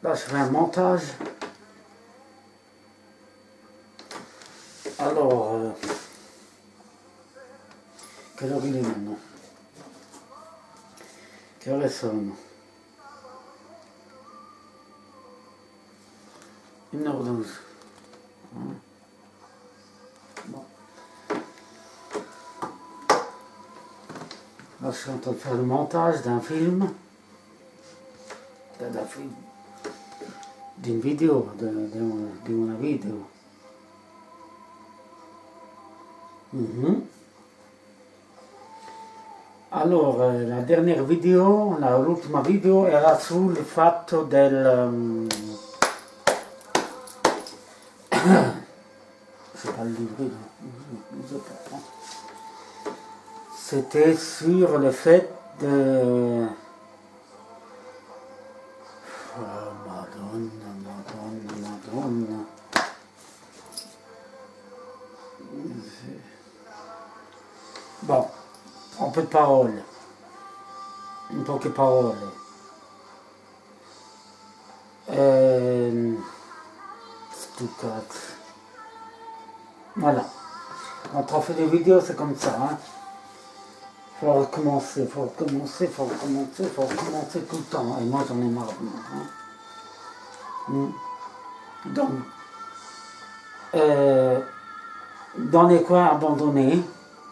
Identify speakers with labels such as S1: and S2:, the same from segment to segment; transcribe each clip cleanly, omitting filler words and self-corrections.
S1: Là, je fais un montage. Alors, quelle heure il est maintenant? Quelle heure sonne? 1h12. Bon. Là, je suis en train de faire le montage d'un film. D'une vidéo, d'une vidéo. Alors, la dernière vidéo, l'ultima video era sul fatto del... c'est pas le livre, c'était sur le fait de... Oh, Madonna. Bon, un peu de parole. Un po' che parole. Sto cazzo. Voilà. Quand on fait des vidéos, c'est comme ça. Hein. Faut recommencer tout le temps. Et moi, j'en ai marre. Hein. Donc, dans les coins abandonnés,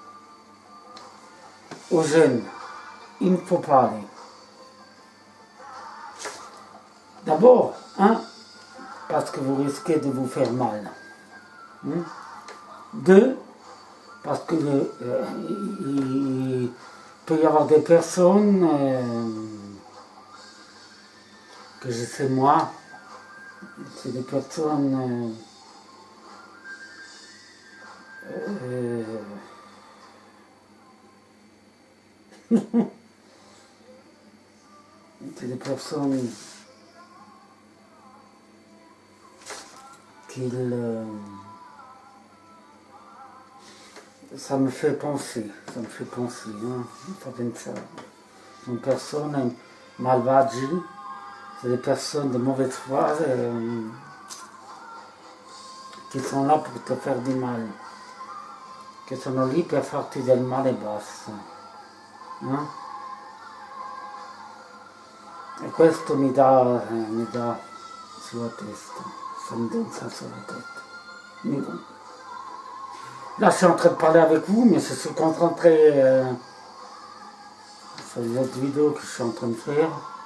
S1: aux jeunes, il ne faut pas aller. D'abord, parce que vous risquez de vous faire mal. 2, parce que il peut y avoir des personnes que je sais moi, c'est des personnes c'est des personnes qui ça me fait penser, hein, fa pensare. Une personne malvagie, c'est des personnes de mauvaise foi qui sont là pour te faire du mal, che sono lì per farti del male basta. E questo mi dà sulla testa, ça me donne ça sur la tête. Mais bon. Là, je suis en train de parler avec vous, mais je suis concentré sur les autres vidéos que je suis en train de faire.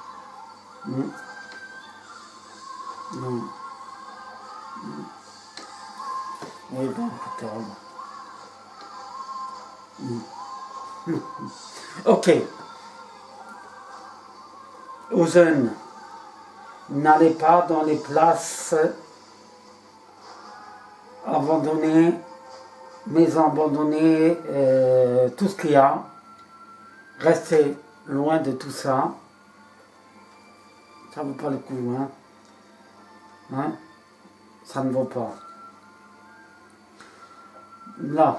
S1: Oui, bon, ok. Aux jeunes, n'allez pas dans les places abandonnées, maisons abandonnées, tout ce qu'il y a. Restez loin de tout ça. Ça ne vaut pas le coup, ça ne vaut pas. Là.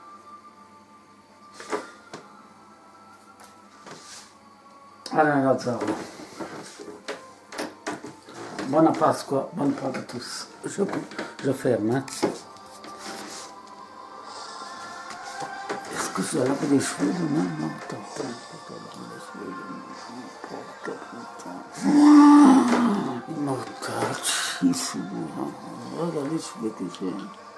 S1: Allora, Lazzaro. Buona Pasqua, bonne Pâques à tous. Je ferme, Est-ce que je dois laver les cheveux demain? Non, attends, il m'a tachissimo. Regarde les cheveux que j'ai.